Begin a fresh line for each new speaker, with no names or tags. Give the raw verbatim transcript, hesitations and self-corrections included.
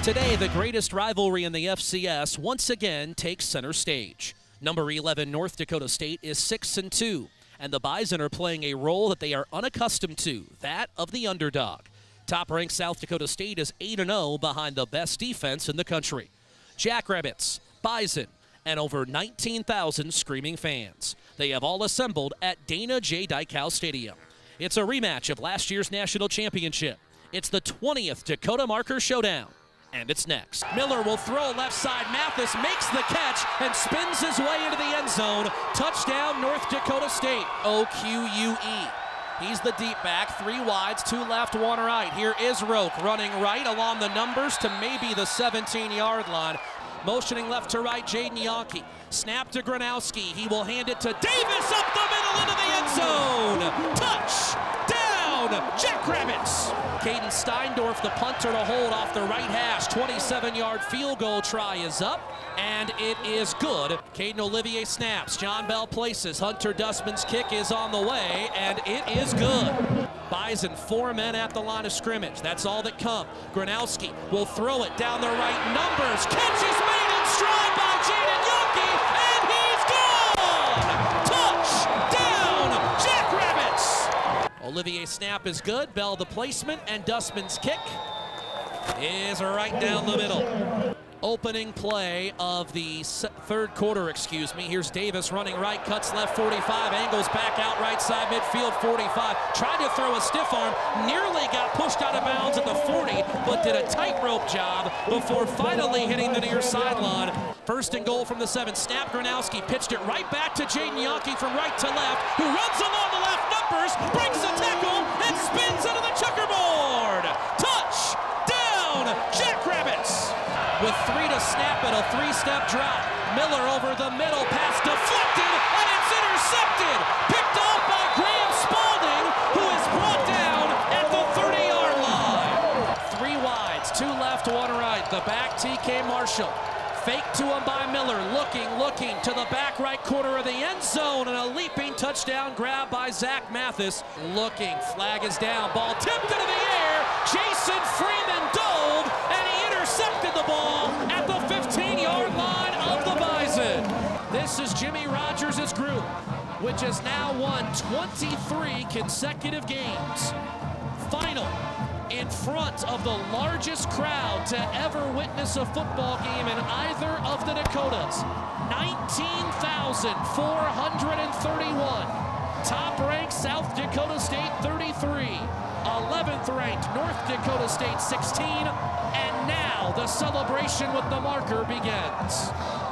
Today, the greatest rivalry in the F C S once again takes center stage. Number eleven North Dakota State is six and two, and the Bison are playing a role that they are unaccustomed to, that of the underdog. Top-ranked South Dakota State is eight and oh behind the best defense in the country. Jackrabbits, Bison, and over nineteen thousand screaming fans. They have all assembled at Dana J. Dykhouse Stadium. It's a rematch of last year's national championship. It's the twentieth Dakota Marker Showdown. And it's next. Miller will throw left side. Mathis makes the catch and spins his way into the end zone. Touchdown, North Dakota State. O Q U E. He's the deep back. Three wides, two left, one right. Here is Roque running right along the numbers to maybe the seventeen-yard line. Motioning left to right, Jaden Yonke. Snap to Gronowski. He will hand it to Davis up the middle into the end zone. Touchdown, Jackrabbits. Caden Steindorf, the punter, to hold off the right hash. twenty-seven-yard field goal try is up, and it is good. Caden Olivier snaps. John Bell places. Hunter Dustman's kick is on the way, and it is good. Bison, four men at the line of scrimmage. That's all that come. Gronowski will throw it down the right numbers. Catch is made in stride by Jaden Yonke, and he's gone! Touchdown, Jackrabbits! Olivier snap is good. Bell the placement, and Dustman's kick is right down the middle. Opening play of the third quarter, excuse me. Here's Davis running right, cuts left forty-five, angles back out right side midfield forty-five. Tried to throw a stiff arm, nearly got pushed out of bounds at the forty, but did a tightrope job before finally hitting the near sideline. First and goal from the seven. Snap, Gronowski pitched it right back to Jaden Yonke from right to left, who runs along the left numbers, breaks a tackle, and spins into the checkerboard. Touchdown, Jackrabbits! With three to snap it, a three-step drop. Miller over the middle, pass deflected, and it's intercepted. Picked off by Graham Spalding, who is brought down at the thirty-yard line. Three wides, two left, one right. The back, T K Marshall. Fake to him by Miller, looking, looking to the back right corner of the end zone, and a leaping touchdown grab by Zach Mathis. Looking, flag is down, ball tipped into the air. Jason Freeman dove, and he intercepted the ball at the fifteen-yard line of the Bison. This is Jimmy Rogers' group, which has now won twenty-three consecutive games. Final in front of the largest crowd to ever witness a football game in either of the Dakotas. nineteen thousand four hundred thirty-one. Top-ranked South Dakota State thirty-three. eleventh ranked North Dakota State sixteen. And now the celebration with the marker begins.